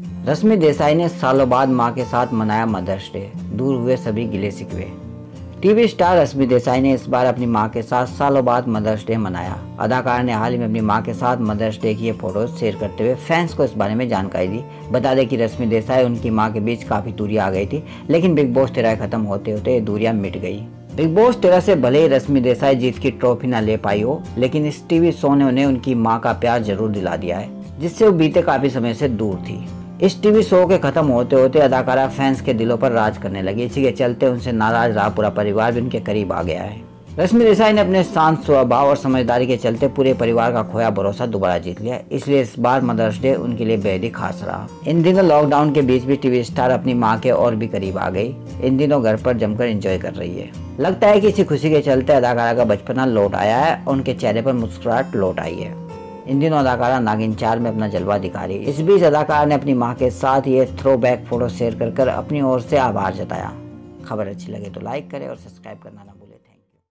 रश्मि देसाई ने सालों बाद मां के साथ मनाया मदर्स डे, दूर हुए सभी गिले शिकवे। टीवी स्टार रश्मि देसाई ने इस बार अपनी मां के साथ सालों बाद मदर्स डे मनाया। अदाकार ने हाल ही में अपनी मां के साथ मदर्स डे की ये फोटोज शेयर करते हुए फैंस को इस बारे में जानकारी दी। बता दें कि रश्मि देसाई उनकी मां के बीच काफी दूरी आ गई थी, लेकिन बिग बॉस 13 खत्म होते होते ये दूरियां मिट गई। बिग बॉस 13 से भले ही रश्मि देसाई जीत की ट्रॉफी ना ले पाई हो, लेकिन इस टीवी शो ने उन्हें उनकी मां का प्यार जरूर दिला दिया है, जिससे वो बीते काफी समय से दूर थी। इस टीवी शो के खत्म होते होते अदाकारा फैंस के दिलों पर राज करने लगी। इसी के चलते उनसे नाराज रहा पूरा परिवार भी उनके करीब आ गया है। रश्मि देसाई ने अपने शांत स्वभाव और समझदारी के चलते पूरे परिवार का खोया भरोसा दोबारा जीत लिया, इसलिए इस बार मदर्स डे उनके लिए बेहद ही खास रहा। इन दिनों लॉकडाउन के बीच भी टीवी स्टार अपनी मां के और भी करीब आ गई। इन दिनों घर पर जमकर एंजॉय कर रही है। लगता है कि इसी खुशी के चलते अदाकारा का बचपना लौट आया है और उनके चेहरे पर मुस्कुराहट लौट आई है। इन दिनों अदाकारा नागिन 4 में अपना जलवा दिखा रही है। इस बीच अदाकारा ने अपनी मां के साथ ये थ्रो बैक फोटो शेयर कर अपनी ओर से आभार जताया। खबर अच्छी लगे तो लाइक करें और सब्सक्राइब करना ना भूलें।